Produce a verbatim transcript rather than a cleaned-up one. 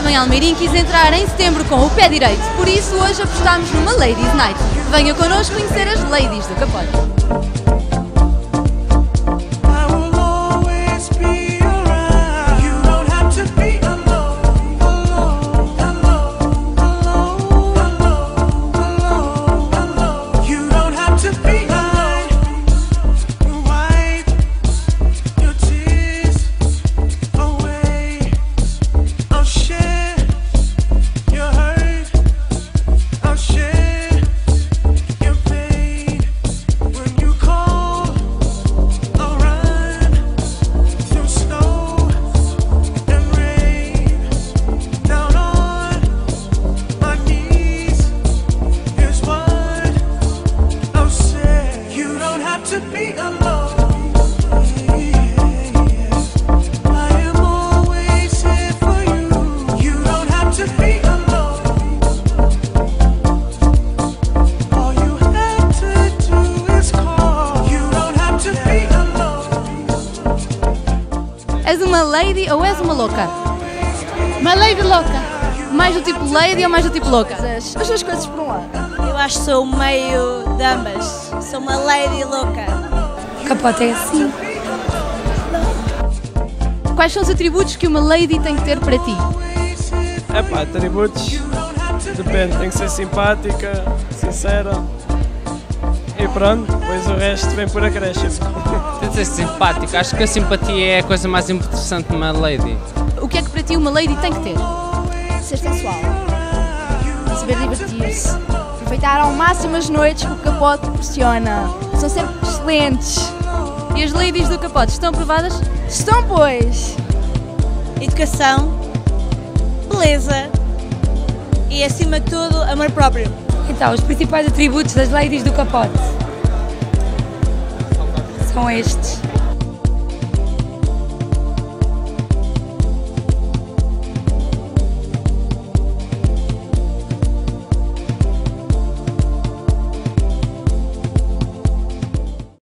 Jovem Almeirim quis entrar em setembro com o pé direito, por isso hoje apostámos numa Ladies Night. Venha connosco conhecer as Ladies do Capote. És uma lady ou és uma louca? Uma lady louca. Mais do tipo lady ou mais do tipo louca? As, as duas coisas por um lado. Eu acho que sou meio de ambas. Sou uma lady louca. Capote é assim. Quais são os atributos que uma lady tem que ter para ti? É pá, atributos, depende, tem que ser simpática, sincera e pronto, depois o resto vem por acréscimo. Tem de ser simpático, acho que a simpatia é a coisa mais interessante numa lady. O que é que para ti uma lady tem que ter? Ser sensual. Saber divertir-se. Aproveitar ao máximo as noites que o Capote proporciona. São sempre excelentes. E as Ladies do Capote estão aprovadas? Estão, pois. Educação, beleza e, acima de tudo, amor próprio. Então, os principais atributos das Ladies do Capote são estes.